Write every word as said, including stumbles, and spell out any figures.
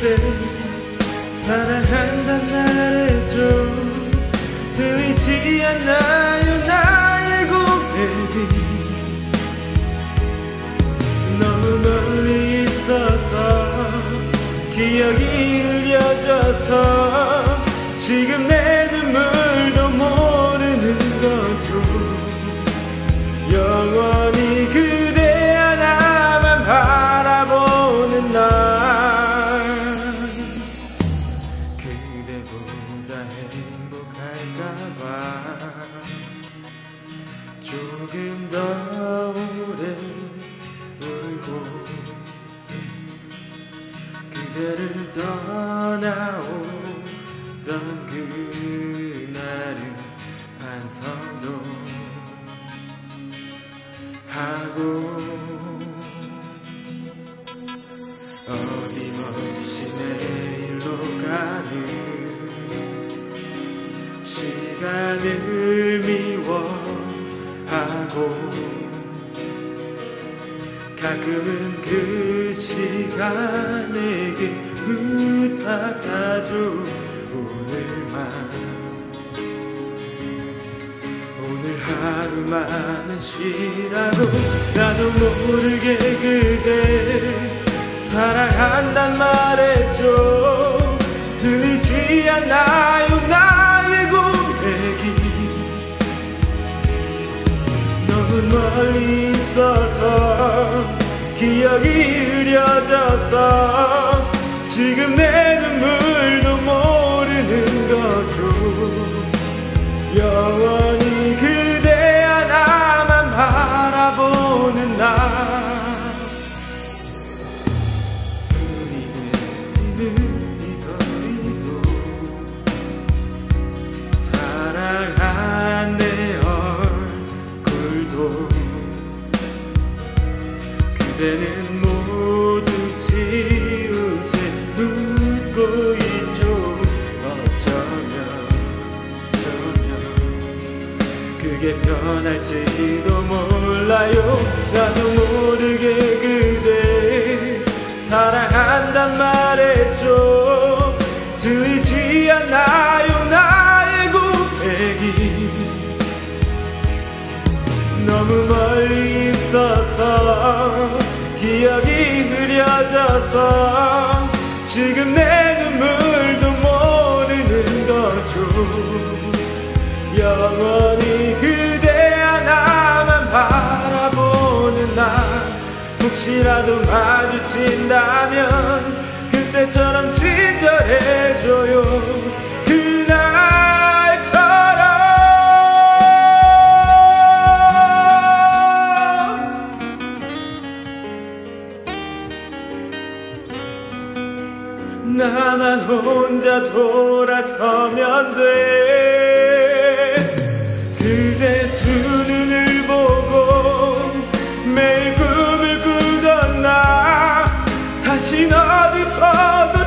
그대 사랑한단 말해줘. 들리지 않나요 나의 고백이. 너무 멀리 있어서 기억이 흐려져서 지금 내 눈물도 모르는 거죠. 영원히 그대 하나만 바라보는 날. 그대보다 행복할까봐 조금 더 오래 울고 그대를 떠나오던 그날은 반성도 하고 어김없이 내일로 가는 시간을 미워하고 가끔은 그 시간에게 부탁하죠. 오늘만 오늘 하루만은 쉬라고. 나도 모르게 그대 사랑한단 말해줘. 들리지 않나요 나의 고백이. 너무 멀리 있어서 기억이 흐려져서 지금 내 눈물도 모르는 거죠. 영원히 그대 하나만 바라보는 날. 눈이 내리는 이 거리도 사랑한 내 얼굴도 그대는 모두 지운 채 웃고 있죠. 어쩌면 어쩌면 그게 변할지도 몰라요. 나도 모르게 그대 사랑한단 말해줘. 들리지 않나요 나의 고백이. 너무 멀리 있어서 기억이 흐려져서 지금 내 눈물도 모르는 거죠. 영원히 그대 하나만 바라보는 날. 혹시라도 마주친다면 그때처럼 친절해줘요. 그날처럼. 나만 혼자 돌아서면 돼. 그대 두 눈을 보고 매일 꿈을 꾸던 나 다신 어디서도